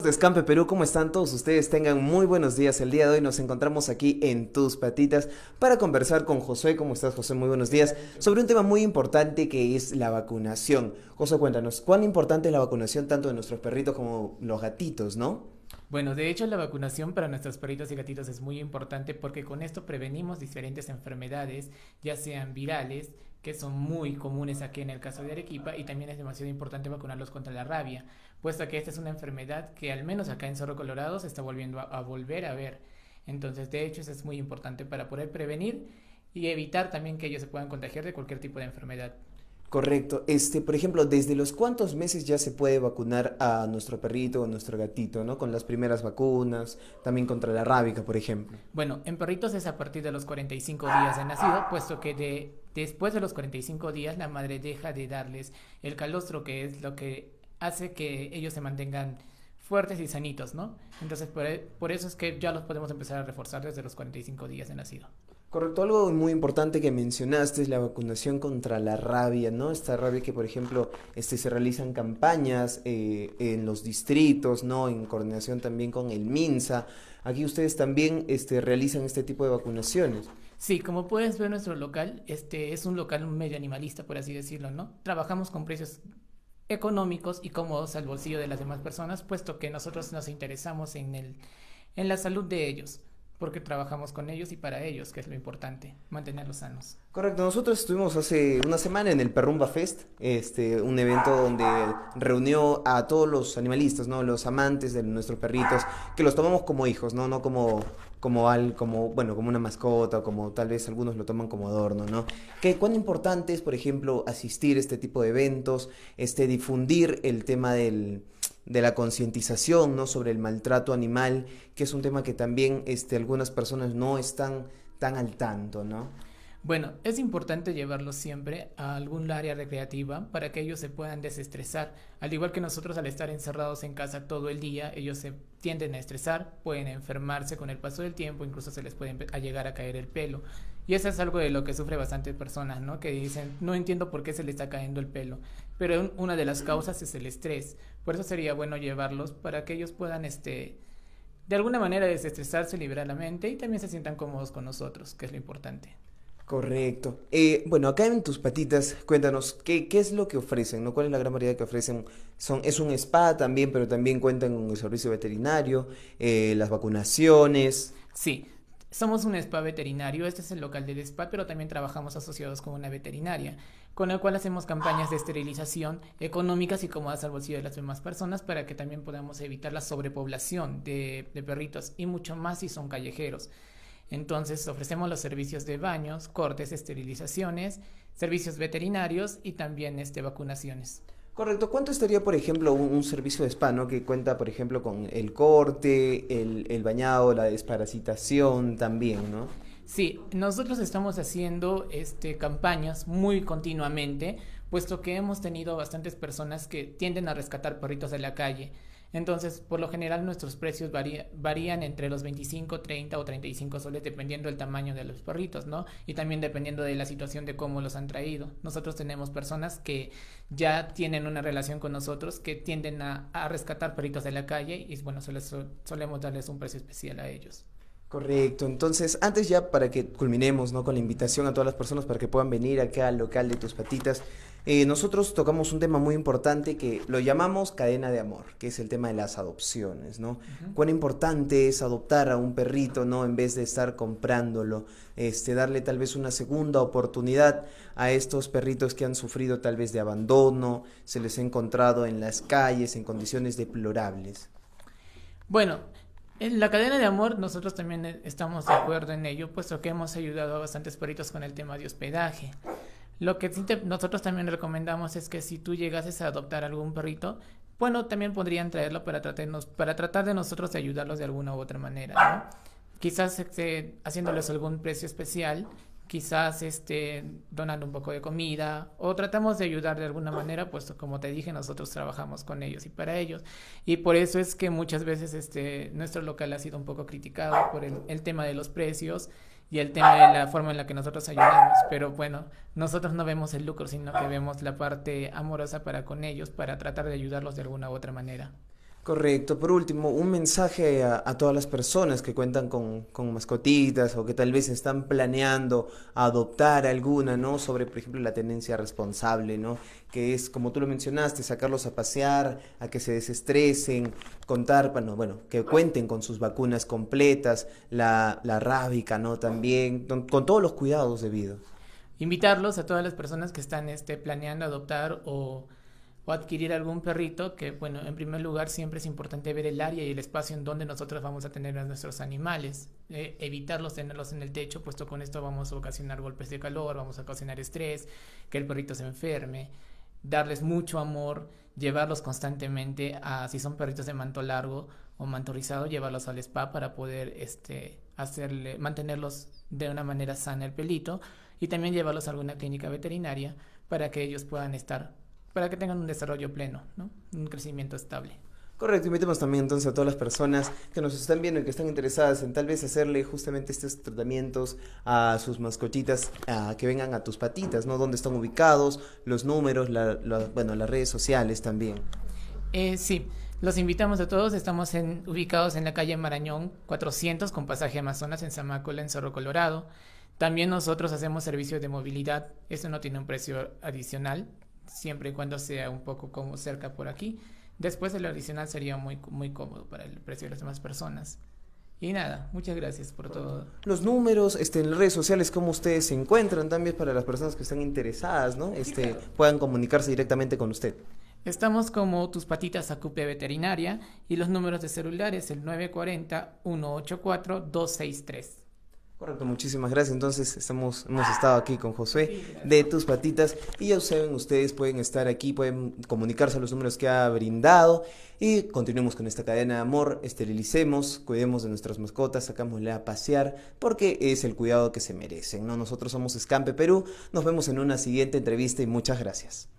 de Escampe Perú, ¿cómo están todos ustedes? Tengan muy buenos días. El día de hoy nos encontramos aquí en Tus Patitas para conversar con Josué. ¿Cómo estás, José? Muy buenos días. Sobre un tema muy importante que es la vacunación. José, cuéntanos, ¿cuán importante es la vacunación tanto de nuestros perritos como los gatitos, no? Bueno, de hecho la vacunación para nuestros perritos y gatitos es muy importante porque con esto prevenimos diferentes enfermedades, ya sean virales, que son muy comunes aquí en el caso de Arequipa, y también es demasiado importante vacunarlos contra la rabia, puesto que esta es una enfermedad que al menos acá en Cerro Colorado se está volviendo a volver a ver. Entonces, de hecho, eso es muy importante para poder prevenir y evitar también que ellos se puedan contagiar de cualquier tipo de enfermedad. Correcto. Por ejemplo, ¿desde los cuántos meses ya se puede vacunar a nuestro perrito o a nuestro gatito, ¿no? Con las primeras vacunas, también contra la rábica, por ejemplo. Bueno, en perritos es a partir de los 45 días de nacido, puesto que después de los 45 días la madre deja de darles el calostro, que es lo que hace que ellos se mantengan fuertes y sanitos, ¿no? Entonces, por eso es que ya los podemos empezar a reforzar desde los 45 días de nacido. Correcto, algo muy importante que mencionaste es la vacunación contra la rabia, ¿no? Esta rabia que, por ejemplo, se realizan campañas en los distritos, ¿no? En coordinación también con el MINSA. Aquí ustedes también realizan este tipo de vacunaciones. Sí, como puedes ver, nuestro local es un local medio animalista, por así decirlo, ¿no? Trabajamos con precios económicos y cómodos al bolsillo de las demás personas, puesto que nosotros nos interesamos en la salud de ellos, porque trabajamos con ellos y para ellos, que es lo importante, mantenerlos sanos. Correcto, nosotros estuvimos hace una semana en el Perrumba Fest, un evento donde reunió a todos los animalistas, ¿no? Los amantes de nuestros perritos, que los tomamos como hijos, ¿no? No bueno, como una mascota, o como tal vez algunos lo toman como adorno, ¿no? Cuán importante es, por ejemplo, asistir a este tipo de eventos, difundir el tema de la concientización, ¿no? Sobre el maltrato animal, que es un tema que también algunas personas no están tan al tanto, ¿no? Bueno, es importante llevarlos siempre a algún área recreativa para que ellos se puedan desestresar. Al igual que nosotros, al estar encerrados en casa todo el día, ellos se tienden a estresar, pueden enfermarse con el paso del tiempo, incluso se les puede a llegar a caer el pelo. Y eso es algo de lo que sufre bastantes personas, ¿no? Que dicen, no entiendo por qué se le está cayendo el pelo. Pero una de las causas es el estrés. Por eso sería bueno llevarlos para que ellos puedan, de alguna manera desestresarse, liberar la mente y también se sientan cómodos con nosotros, que es lo importante. Correcto. Bueno, acá en Tus Patitas, cuéntanos, ¿qué es lo que ofrecen, ¿no? ¿Cuál es la gran variedad que ofrecen? Es un spa también, pero también cuentan con el servicio veterinario, las vacunaciones. Sí, somos un spa veterinario, este es el local del spa, pero también trabajamos asociados con una veterinaria, con el cual hacemos campañas de esterilización económicas y cómodas al bolsillo de las demás personas para que también podamos evitar la sobrepoblación de perritos y mucho más si son callejeros. Entonces ofrecemos los servicios de baños, cortes, esterilizaciones, servicios veterinarios y también vacunaciones. Correcto. ¿Cuánto estaría, por ejemplo, un servicio de spa, ¿no? Que cuenta, por ejemplo, con el corte, el bañado, la desparasitación también, ¿no? Sí, nosotros estamos haciendo campañas muy continuamente, puesto que hemos tenido bastantes personas que tienden a rescatar perritos de la calle. Entonces, por lo general, nuestros precios varían entre los 25, 30 o 35 soles, dependiendo del tamaño de los perritos, ¿no? Y también dependiendo de la situación de cómo los han traído. Nosotros tenemos personas que ya tienen una relación con nosotros, que tienden a rescatar perritos de la calle y, bueno, solemos darles un precio especial a ellos. Correcto, entonces antes ya para que culminemos, ¿no? Con la invitación a todas las personas para que puedan venir acá al local de Tus Patitas, nosotros tocamos un tema muy importante que lo llamamos cadena de amor, que es el tema de las adopciones, ¿no? Ujú. Cuán importante es adoptar a un perrito, ¿no? En vez de estar comprándolo, darle tal vez una segunda oportunidad a estos perritos que han sufrido tal vez de abandono, se les ha encontrado en las calles en condiciones deplorables. Bueno, en la cadena de amor nosotros también estamos de acuerdo en ello, puesto que hemos ayudado a bastantes perritos con el tema de hospedaje. Lo que sí nosotros también recomendamos es que si tú llegases a adoptar algún perrito, bueno, también podrían traerlo para tratar de nosotros de ayudarlos de alguna u otra manera, ¿no? Quizás haciéndoles algún precio especial, quizás donando un poco de comida o tratamos de ayudar de alguna manera, puesto como te dije, nosotros trabajamos con ellos y para ellos. Y por eso es que muchas veces nuestro local ha sido un poco criticado por el tema de los precios y el tema de la forma en la que nosotros ayudamos, pero bueno, nosotros no vemos el lucro, sino que vemos la parte amorosa para con ellos, para tratar de ayudarlos de alguna u otra manera. Correcto. Por último, un mensaje a todas las personas que cuentan con mascotitas o que tal vez están planeando adoptar alguna, ¿no? Sobre, por ejemplo, la tenencia responsable, ¿no? Que es, como tú lo mencionaste, sacarlos a pasear, a que se desestresen, contar, bueno, que cuenten con sus vacunas completas, la rábica, ¿no? También, con todos los cuidados debidos. Invitarlos a todas las personas que están planeando adoptar o adquirir algún perrito, que bueno, en primer lugar siempre es importante ver el área y el espacio en donde nosotros vamos a tener a nuestros animales, evitarlos tenerlos en el techo, puesto con esto vamos a ocasionar golpes de calor, vamos a ocasionar estrés, que el perrito se enferme, darles mucho amor, llevarlos constantemente a, si son perritos de manto largo o manto rizado, llevarlos al spa para poder mantenerlos de una manera sana el pelito, y también llevarlos a alguna clínica veterinaria para que ellos puedan para que tengan un desarrollo pleno, ¿no? Un crecimiento estable. Correcto, invitemos también entonces a todas las personas que nos están viendo y que están interesadas en tal vez hacerle justamente estos tratamientos a sus mascotitas, a que vengan a tus patitas, ¿no? Dónde están ubicados, los números, bueno, las redes sociales también. Sí, los invitamos a todos. Estamos ubicados en la calle Marañón 400 con pasaje Amazonas en Zamácola, en Cerro Colorado. También nosotros hacemos servicios de movilidad. Eso no tiene un precio adicional, siempre y cuando sea un poco como cerca por aquí. Después el adicional sería muy, muy cómodo para el precio de las demás personas. Y nada, muchas gracias por todo. Los números, en las redes sociales, cómo ustedes se encuentran también para las personas que están interesadas, ¿no? Sí, claro. Puedan comunicarse directamente con usted. Estamos como Tus Patitas Acupe Veterinaria, y los números de celular es el 940-184-263. Correcto, muchísimas gracias. Entonces hemos estado aquí con Josué de Tus Patitas y ya saben, ustedes pueden estar aquí, pueden comunicarse a los números que ha brindado y continuemos con esta cadena de amor, esterilicemos, cuidemos de nuestras mascotas, sacámosle a pasear porque es el cuidado que se merecen, ¿no? Nosotros somos Escampe Perú, nos vemos en una siguiente entrevista y muchas gracias.